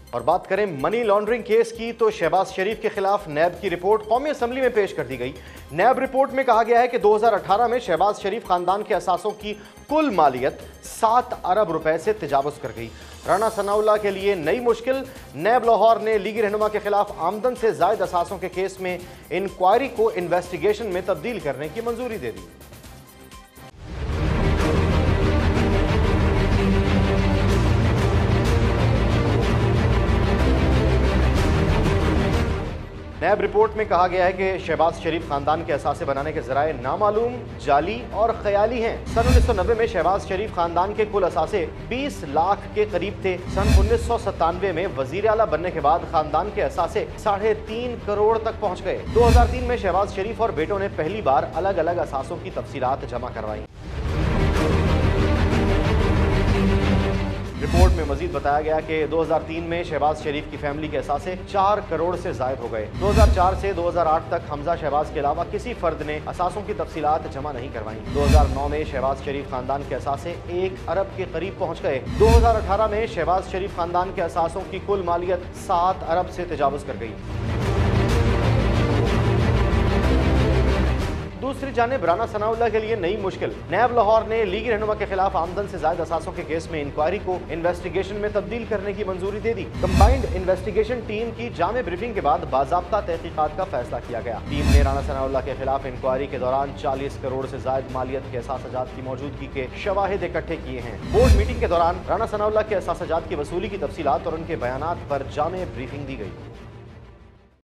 और बात करें मनी लॉन्ड्रिंग केस की, तो शहबाज शरीफ के खिलाफ नैब की रिपोर्ट कौमी असम्बली में पेश कर दी गई। नैब रिपोर्ट में कहा गया है कि 2018 में शहबाज शरीफ खानदान के असासों की कुल मालियत 7 अरब रुपए से तजावुज कर गई। राना सनाउल्लाह के लिए नई मुश्किल। नैब लाहौर ने लीगी रहनुमा के खिलाफ आमदन से जायद असासों के केस में इंक्वायरी को इन्वेस्टिगेशन में तब्दील करने की मंजूरी दे दी। नैब रिपोर्ट में कहा गया है कि शहबाज शरीफ खानदान के असासे बनाने के जराए नामालूम, जाली और ख्याली हैं। सन 1990 में शहबाज शरीफ खानदान के कुल असासे 20 लाख के करीब थे। सन 1997 में वजीर आला बनने के बाद खानदान के असासे 3.5 करोड़ तक पहुंच गए। 2003 में शहबाज शरीफ और बेटों ने पहली बार अलग अलग असासों की तफसीलात जमा करवाई। रिपोर्ट में मजीद बताया गया कि 2003 में शहबाज शरीफ की फैमिली के असासे 4 करोड़ से जायद हो गए। 2004 से 2008 तक हमजा शहबाज के अलावा किसी फर्द ने असासों की तफसीलात जमा नहीं करवाई। 2009 में शहबाज शरीफ खानदान के असासे 1 अरब के करीब पहुंच गए। 2018 में शहबाज शरीफ खानदान के असासों की कुल मालियत 7 अरब से तजावुज कर गई। दूसरी जानिब राना सनाउल्लाह के लिए नई मुश्किल। नैब लाहौर ने लीगी रहनुमा के खिलाफ आमदन से ज्यादा असासों के केस में इंक्वायरी को इन्वेस्टिगेशन में तब्दील करने की मंजूरी दे दी। कंबाइंड इन्वेस्टिगेशन टीम की जामे ब्रीफिंग के बाद बाज़ाब्ता तहकीकात का फैसला किया गया। टीम ने राना सनाउल्लाह के खिलाफ इंक्वायरी के दौरान 40 करोड़ से ज्यादा मालियत के असासजात की मौजूदगी के शवाहिद इकट्ठे किए हैं। बोर्ड मीटिंग के दौरान राना सनाउल्लाह के असासजात की वसूली की तफसीलात और उनके बयानात पर जामे ब्रीफिंग दी गई।